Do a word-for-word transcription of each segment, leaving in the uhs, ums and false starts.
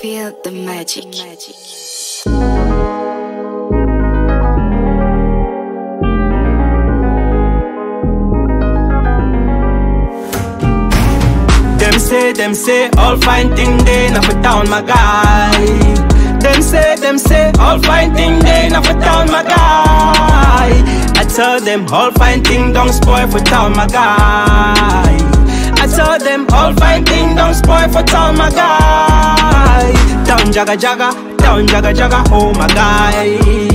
Feel the magic. Them say, them say, all fine thing they not for down my guy. Them say, them say, all fine thing they not for down my guy. I tell them all fine thing don't spoil for down my guy. I tell them all fine thing don't spoil for down my guy. Down jaga jaga, down jaga jaga, oh my guy.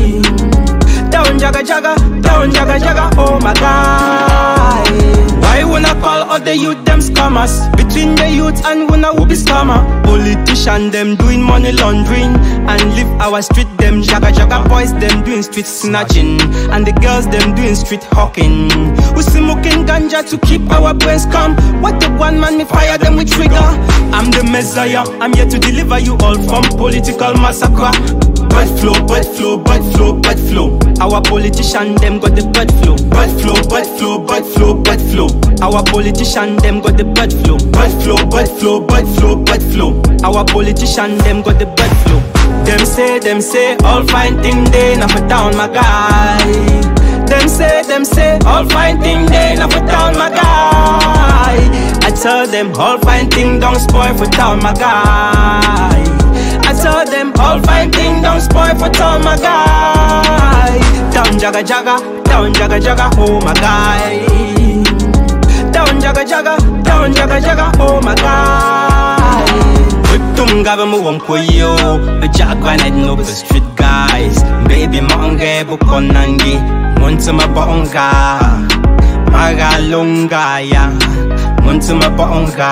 Down jaga jaga, down jaga jaga, oh my guy. Why wanna call all the youth them scammers? Between the youth and wanna who be scammer? Politician them doing money laundering and leave our street them jaga jaga boys them doing street snatching and the girls them doing street hawking. We smoking ganja to keep our brains calm. What the one man me fire them with trigger? I'm the messiah, I'm here to deliver you all from political massacre. Bad flow, bad flow, bad flow, bad flow. Our politician them got the bad flow. Bad flow, bad flow, bad flow, bad flow. Our politician them got the bad flow. Bad flow, bad flow, bad flow, bad flow. Our politician them got the bad flow. Them say, them say, all fine thing they not for down my guy. Them say, them say, all fine thing they not for down my guy. I tell them all fine thing don't spoil for down my guy. I tell them all fine thing don't spoil for down my guy. Down jaga jaga, down jaga jaga, oh my guy. Down jaga jaga, down jaga jaga, oh my guy. Tum gaba mo wong koyo, the jagwa na no the street guys. Baby monge bukon nangi, muntuma bonga, magalunga ya, muntuma bonga,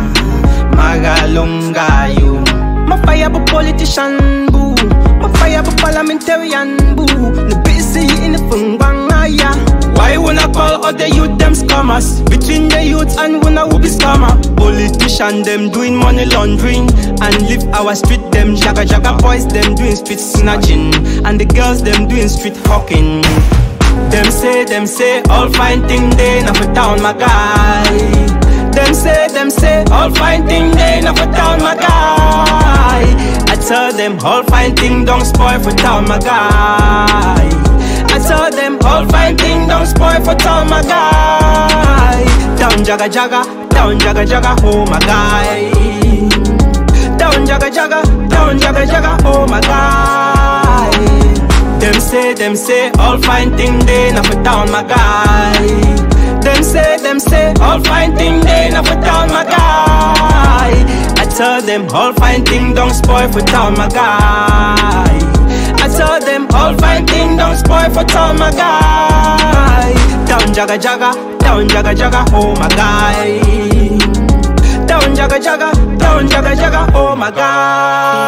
magalunga you. My fire bu politician boo, my fire bu parliamentarian boo. The busy in the fungbangaya. Why wanna call all the youth them scammers? Between the youth and wanna who be scammer? Politician them doing money laundering and leave our street them jaga jaga boys them doing street snatching and the girls them doing street hawking. Them say, them say, all fine thing they not for down my guy. Them say, them say, all fine thing they not for down my guy. I tell them all fine thing don't spoil for down my guy. I tell them all fine thing don't spoil for down my guy. Down jaga jaga, down jaga jaga, oh my guy. Down jaga jaga, down jaga jaga, oh my guy. Them say, them say, all fine thing they not for down my guy. Them say, them say, all fine thing they not for down my guy. I tell them all fine thing don't spoil for down my guy. I tell them all fine thing don't spoil for down my guy. Down jaga jaga, down jaga jaga, oh my guy. Down jaga jaga, down jaga jaga, oh my guy.